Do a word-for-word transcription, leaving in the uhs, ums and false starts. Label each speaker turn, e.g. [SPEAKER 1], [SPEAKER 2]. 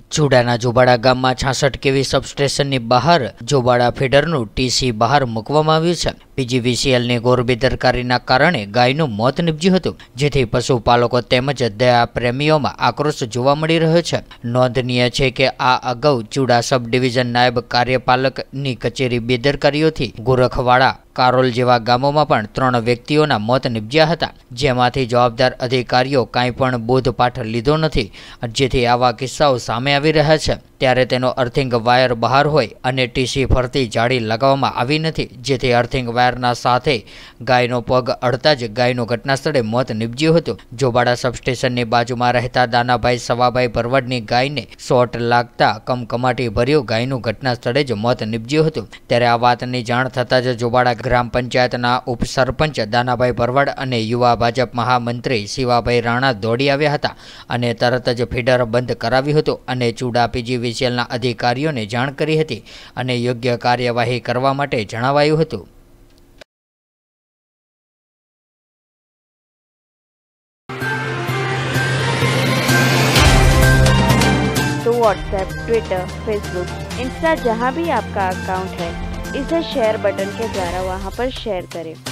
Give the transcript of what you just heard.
[SPEAKER 1] ચુડાના જોબાડા ગામમાં છાસઠ કેવી સબસ્ટેશનની બહાર જોબાડા ફીડરનું ટીસી બહાર મૂકવામાં આવ્યું છે। પીજીવીસીએલની ઘોર બેદરકારીના કારણે ગાયનું મોત નીપજ્યું હતું, જેથી પશુપાલકો તેમજ દયા પ્રેમીઓમાં આક્રોશ જોવા મળી રહ્યો છે। નોંધનીય છે કે આ અગાઉ ચુડા સબ ડિવિઝન નાયબ કાર્યપાલકની કચેરી બેદરકારીઓથી ગોરખવાડા કારોલ જેવા ગામોમાં પણ ત્રણ વ્યક્તિઓના મોત નીપજ્યા હતા, જેમાંથી જવાબદાર અધિકારીઓ કાંઈ પણ બોધપાઠ લીધો નથી, જેથી આવા કિસ્સાઓ સામે આવી રહ્યા છે। ત્યારે તેનો અર્થિંગ વાયર બહાર હોય અને ટીસી ફરતી જાળી લગાવવામાં આવી નથી, જેથી અર્થિંગ વાયરના સાથે ગાયનો પગ અડતા જ ગાયનું ઘટના સ્થળે મોત નીપજ્યું હતું। જોબાડા સબસ્ટેશનની બાજુમાં રહેતા દાનાભાઈ સવાભાઈ ભરવાડની ગાયને શોટ લાગતા કમકમાટી ભર્યું ગાયનું ઘટના સ્થળે જ મોત નીપજ્યું હતું। ત્યારે આ વાતની જાણ થતાં જ જોબાડા ગ્રામ પંચાયતના ઉપસરપંચ દાનાભાઈ ભરવાડ અને યુવા ભાજપ મહામંત્રી શિવાભાઈ રાણા દોડી આવ્યા હતા અને તરત જ ફીડર બંધ કરાવ્યું હતું અને ચુડા પીજીવીસીએલના અધિકારીઓને જાણ કરી હતી અને યોગ્ય કાર્યવાહી કરવા માટે જણાવાયું હતું।
[SPEAKER 2] तो व्हाट्सएप, ट्विटर, फेसबुक, इंस्टा जहाँ भी आपका अकाउंट है, इसे शेयर बटन के द्वारा वहाँ पर शेयर करें।